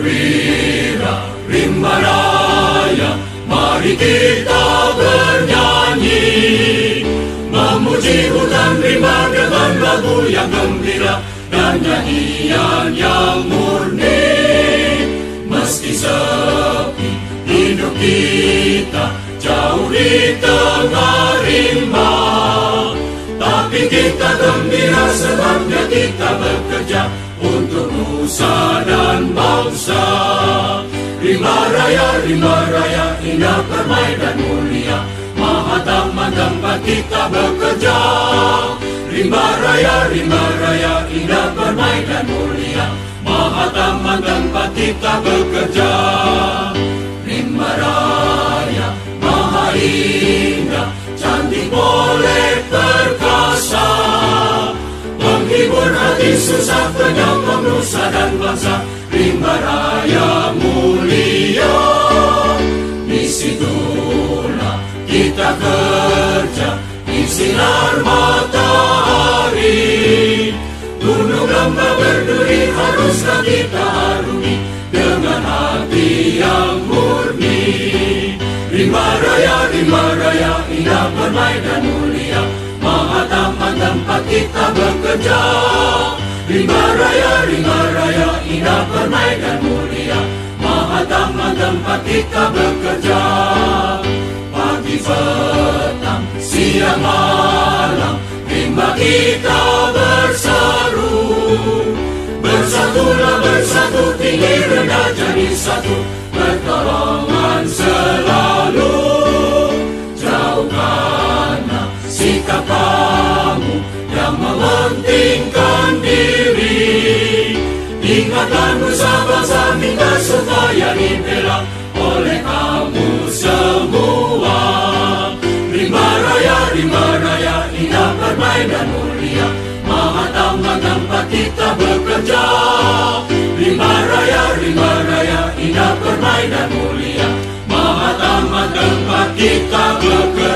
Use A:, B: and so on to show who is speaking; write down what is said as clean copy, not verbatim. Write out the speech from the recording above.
A: gembira, rimba raya, mari kita bernyanyi, memuji hutan rimba dengan lagu yang gembira dan nyanyian yang murni. Meski sepi hidup kita jauh di tengah rimba, tapi kita gembira sebabnya kita bekerja untuk nusa dan bangsa. Rimba raya, indah permai dan mulia, Mahatama tempat kita bekerja. Rimba raya, indah permai dan mulia, Mahatama tempat kita bekerja. Rimba raya, maha indah, cantik boleh perkasa, menghibur hati susah penyokong nusa dan bangsa. Rimba raya mulia, di situlah kita kerja di sinar matahari. Gunung lembah berduri haruslah kita harungi dengan hati yang murni. Rimba raya, indah permai dan mulia, Mahatama tempat kita bekerja. Rimba raya, indah permai dan mulia, Mahatama tempat kita bekerja. Pagi petang, siang malam, rimba kita berseru. Bersatulah bersatu, tinggi rendah jadi satu, pertolongan selalu. Jauhkanlah sikap kamu yang mementingkan diri. Ingatlah nusa bangsa, minta supaya dibela oleh kamu semua. Rimba raya, indah permai dan mulia, Mahatama tempat kita bekerja. Rimba raya, indah permai dan mulia, Mahatama tempat kita bekerja.